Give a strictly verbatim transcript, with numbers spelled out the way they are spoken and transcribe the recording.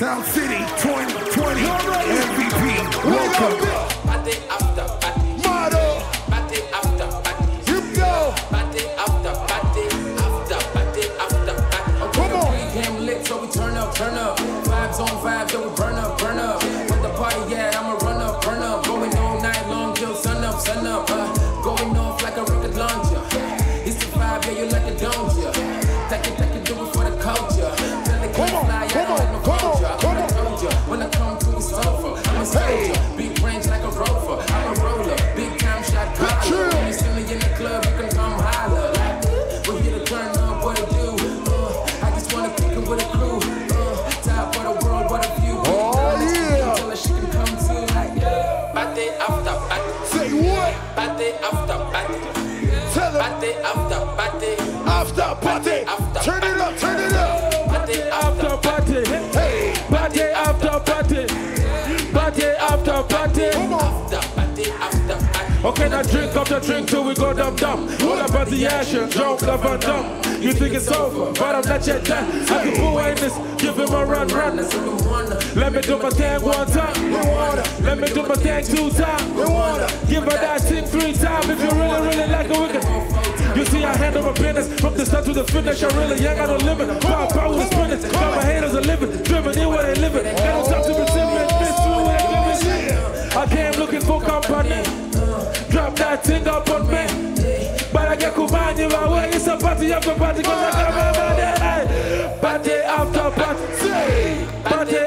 Soundcity twenty twenty M V P. Welcome. Party after party. Motto. Party after party. You go. Party after party. After party after party. Okay, come on. We came lit, so we turn up, turn up. Vibes on vibes, so we burn up, burn up. With the party, yeah, I'ma run up, burn up. Going all night long till sun up, sun up. Uh, going off like a rocket launcher. It's the vibe, yeah, you like it, don't ya? Take it, take it, do it for the culture. Till it come on, fly, come on, come on, come on. When I come through, it's over. I'm a soldier, big range like a rover. I'm a roller, big time shot caller. When you see me in the club, you can come holler. Like, we're here to turn up, what to do. Uh, I just wanna kick it with a crew. Uh, top of the world, what a view. Oh yeah. Tell her she can come too. Like, party after party. Say what? Party after party. Tell her. Party after party. After party. Turn it up, turn it up. Party after party. Hey. Party after party. Party after party. Come on. After party after party. Okay, now drink after drink till we go dumb dumb. All about the action, drunk, love and dumb. You think it's over, but I'm not yet done. I can pull in this, give him a run, run. Let me do my thing one time. Let me do my thing two times. Give her that thing three times if you really, really like a wicked. You see, I handle my business from the start to the finish. I really ain't got no limit. Power, power with spinners. Got my haters are living, driven in where they living. Got no time to be timid. Miss through where they living. I came looking for company. Drop that thing up on me. But I get Kumani my way. It's a party after party. Cause I got my money. Party after party. Party